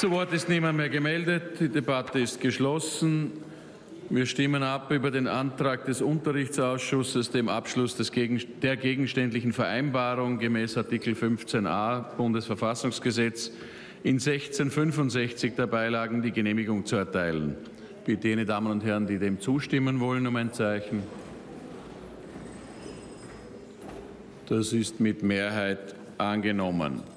Zu Wort ist niemand mehr gemeldet. Die Debatte ist geschlossen. Wir stimmen ab über den Antrag des Unterrichtsausschusses, dem Abschluss der gegenständlichen Vereinbarung gemäß Artikel 15a Bundesverfassungsgesetz in 1665 der Beilagen die Genehmigung zu erteilen. Ich bitte jene Damen und Herren, die dem zustimmen wollen, um ein Zeichen. Das ist mit Mehrheit angenommen.